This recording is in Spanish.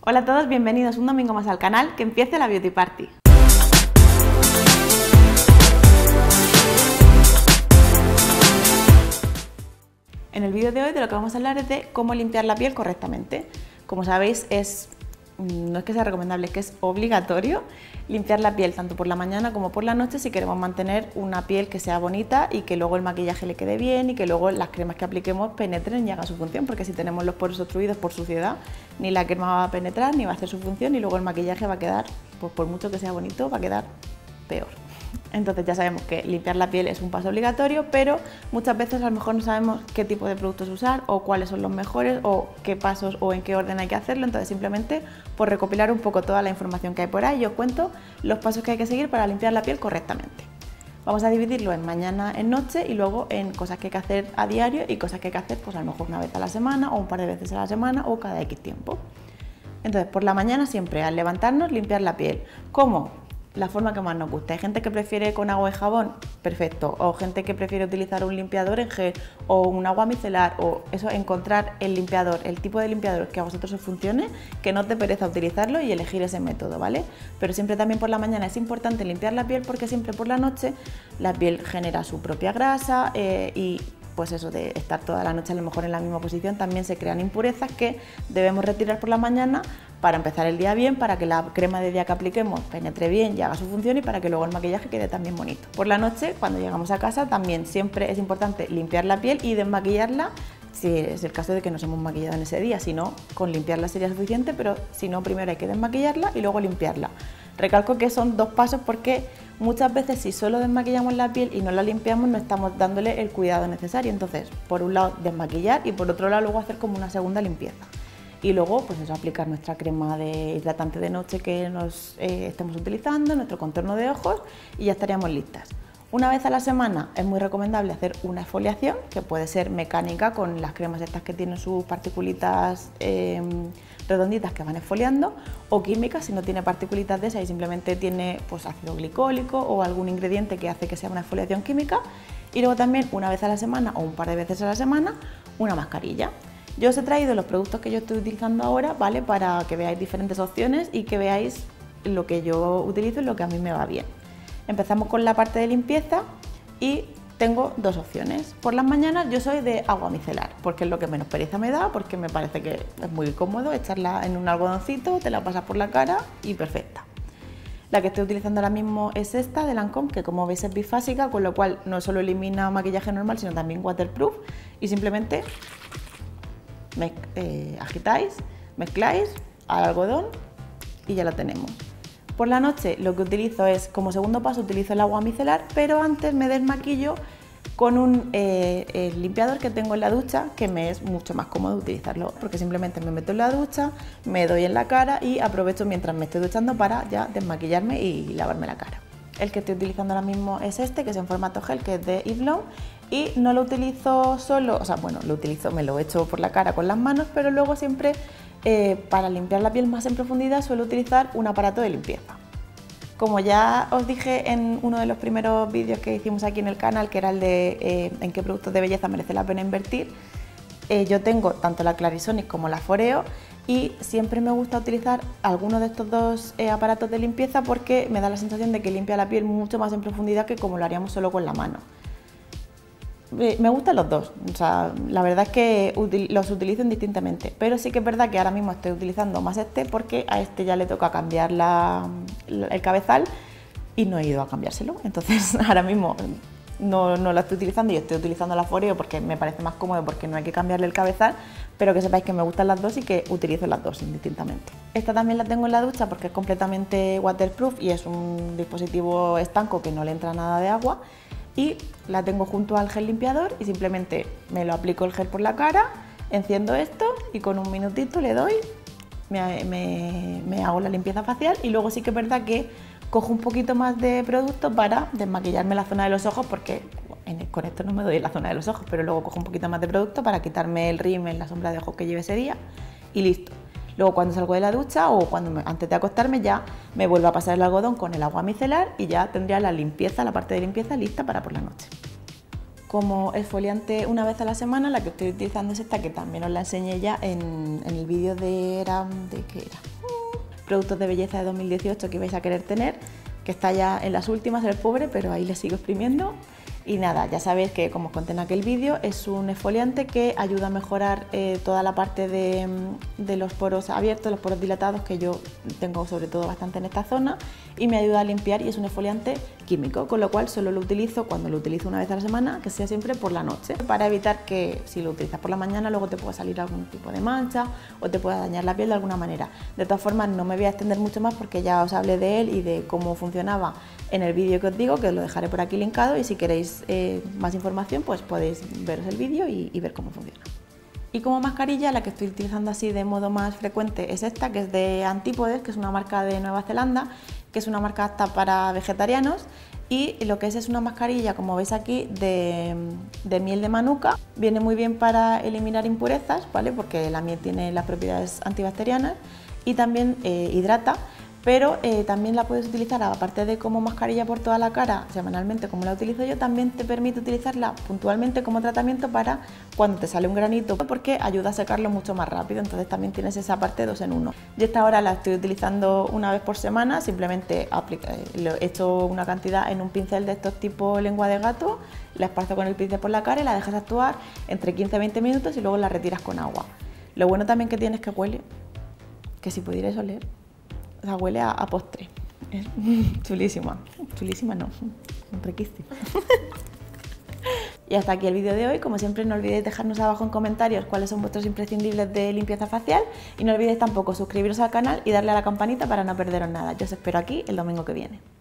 Hola a todos, bienvenidos un domingo más al canal, que empiece la Beauty Party. En el vídeo de hoy de lo que vamos a hablar es de cómo limpiar la piel correctamente. Como sabéis, no es que sea recomendable, es que es obligatorio limpiar la piel tanto por la mañana como por la noche si queremos mantener una piel que sea bonita y que luego el maquillaje le quede bien y que luego las cremas que apliquemos penetren y hagan su función, porque si tenemos los poros obstruidos por suciedad, ni la crema va a penetrar ni va a hacer su función y luego el maquillaje va a quedar, pues por mucho que sea bonito, va a quedar peor. Entonces ya sabemos que limpiar la piel es un paso obligatorio, pero muchas veces a lo mejor no sabemos qué tipo de productos usar o cuáles son los mejores o qué pasos o en qué orden hay que hacerlo. Entonces simplemente por recopilar un poco toda la información que hay por ahí, yo os cuento los pasos que hay que seguir para limpiar la piel correctamente. Vamos a dividirlo en mañana, en noche y luego en cosas que hay que hacer a diario y cosas que hay que hacer pues a lo mejor una vez a la semana o un par de veces a la semana o cada X tiempo. Entonces por la mañana siempre al levantarnos limpiar la piel. ¿Cómo? La forma que más nos gusta. Hay gente que prefiere con agua y jabón, perfecto, o gente que prefiere utilizar un limpiador en gel o un agua micelar, o eso, encontrar el limpiador, el tipo de limpiador que a vosotros os funcione, que no te pereza utilizarlo y elegir ese método, ¿vale? Pero siempre también por la mañana es importante limpiar la piel porque siempre por la noche la piel genera su propia grasa y pues eso de estar toda la noche a lo mejor en la misma posición también se crean impurezas que debemos retirar por la mañana para empezar el día bien, para que la crema de día que apliquemos penetre bien y haga su función y para que luego el maquillaje quede también bonito. Por la noche, cuando llegamos a casa, también siempre es importante limpiar la piel y desmaquillarla si es el caso de que nos hemos maquillado en ese día, si no, con limpiarla sería suficiente, pero si no, primero hay que desmaquillarla y luego limpiarla. Recalco que son dos pasos porque muchas veces si solo desmaquillamos la piel y no la limpiamos no estamos dándole el cuidado necesario. Entonces, por un lado desmaquillar y por otro lado luego hacer como una segunda limpieza. Y luego pues eso, aplicar nuestra crema de hidratante de noche que nos estemos utilizando, nuestro contorno de ojos y ya estaríamos listas. Una vez a la semana es muy recomendable hacer una exfoliación, que puede ser mecánica con las cremas estas que tienen sus particulitas redonditas que van exfoliando, o química si no tiene particulitas de esas y simplemente tiene pues ácido glicólico o algún ingrediente que hace que sea una exfoliación química. Y luego también una vez a la semana o un par de veces a la semana una mascarilla. Yo os he traído los productos que yo estoy utilizando ahora, ¿vale? Para que veáis diferentes opciones y que veáis lo que yo utilizo y lo que a mí me va bien. Empezamos con la parte de limpieza y tengo dos opciones. Por las mañanas yo soy de agua micelar, porque es lo que menos pereza me da, porque me parece que es muy cómodo echarla en un algodoncito, te la pasas por la cara y perfecta. La que estoy utilizando ahora mismo es esta de Lancôme, que como veis es bifásica, con lo cual no solo elimina maquillaje normal, sino también waterproof y simplemente agitáis, mezcláis al algodón y ya la tenemos. Por la noche lo que utilizo es, como segundo paso, utilizo el agua micelar, pero antes me desmaquillo con un limpiador que tengo en la ducha, que me es mucho más cómodo utilizarlo, porque simplemente me meto en la ducha, me doy en la cara y aprovecho mientras me estoy duchando para ya desmaquillarme y lavarme la cara. El que estoy utilizando ahora mismo es este, que es en formato gel, que es de Eve Lom, y no lo utilizo solo, o sea, bueno, lo utilizo, me lo echo por la cara con las manos, pero luego siempre para limpiar la piel más en profundidad suelo utilizar un aparato de limpieza. Como ya os dije en uno de los primeros vídeos que hicimos aquí en el canal, que era el de en qué productos de belleza merece la pena invertir, yo tengo tanto la Clarisonic como la Foreo y siempre me gusta utilizar alguno de estos dos aparatos de limpieza porque me da la sensación de que limpia la piel mucho más en profundidad que como lo haríamos solo con la mano. Me gustan los dos, o sea, la verdad es que los utilizo indistintamente, pero sí que es verdad que ahora mismo estoy utilizando más este porque a este ya le toca cambiar el cabezal y no he ido a cambiárselo, entonces ahora mismo no la estoy utilizando y estoy utilizando la Foreo porque me parece más cómodo porque no hay que cambiarle el cabezal, pero que sepáis que me gustan las dos y que utilizo las dos indistintamente. Esta también la tengo en la ducha porque es completamente waterproof y es un dispositivo estanco que no le entra nada de agua. Y la tengo junto al gel limpiador y simplemente me lo aplico el gel por la cara, enciendo esto y con un minutito le doy, me hago la limpieza facial y luego sí que es verdad que cojo un poquito más de producto para desmaquillarme la zona de los ojos porque con esto no me doy en la zona de los ojos, pero luego cojo un poquito más de producto para quitarme el rímel, la sombra de ojos que lleve ese día y listo. Luego cuando salgo de la ducha o antes de acostarme ya me vuelvo a pasar el algodón con el agua micelar y ya tendría la limpieza, la parte de limpieza lista para por la noche. Como exfoliante una vez a la semana, la que estoy utilizando es esta, que también os la enseñé ya en el vídeo ¿qué era? productos de belleza de 2018 que vais a querer tener, que está ya en las últimas, el pobre, pero ahí le sigo exprimiendo. Y nada, ya sabéis que, como os conté en aquel vídeo, es un exfoliante que ayuda a mejorar toda la parte de los poros abiertos, los poros dilatados, que yo tengo sobre todo bastante en esta zona, y me ayuda a limpiar, y es un exfoliante químico, con lo cual solo lo utilizo cuando lo utilizo una vez a la semana, que sea siempre por la noche, para evitar que si lo utilizas por la mañana luego te pueda salir algún tipo de mancha o te pueda dañar la piel de alguna manera. De todas formas, no me voy a extender mucho más porque ya os hablé de él y de cómo funcionaba en el vídeo que os digo, que os lo dejaré por aquí linkado, y si queréis más información pues podéis veros el vídeo y ver cómo funciona. Y como mascarilla, la que estoy utilizando así de modo más frecuente es esta, que es de Antípodes, que es una marca de Nueva Zelanda, que es una marca apta para vegetarianos, y lo que es una mascarilla, como veis aquí, de miel de manuka. Viene muy bien para eliminar impurezas, ¿vale? Porque la miel tiene las propiedades antibacterianas, y también hidrata. Pero también la puedes utilizar, aparte de como mascarilla por toda la cara, semanalmente como la utilizo yo, también te permite utilizarla puntualmente como tratamiento para cuando te sale un granito, porque ayuda a secarlo mucho más rápido, entonces también tienes esa parte 2 en 1. Yo esta ahora la estoy utilizando una vez por semana, simplemente he hecho una cantidad en un pincel de estos tipo lengua de gato, la esparzo con el pincel por la cara y la dejas actuar entre 15 y 20 minutos y luego la retiras con agua. Lo bueno también que tiene es que huele, que si pudierais oler, o sea, huele a postre. Es chulísima. Chulísima no, riquísima. Y hasta aquí el vídeo de hoy. Como siempre, no olvidéis dejarnos abajo en comentarios cuáles son vuestros imprescindibles de limpieza facial. Y no olvidéis tampoco suscribiros al canal y darle a la campanita para no perderos nada. Yo os espero aquí el domingo que viene.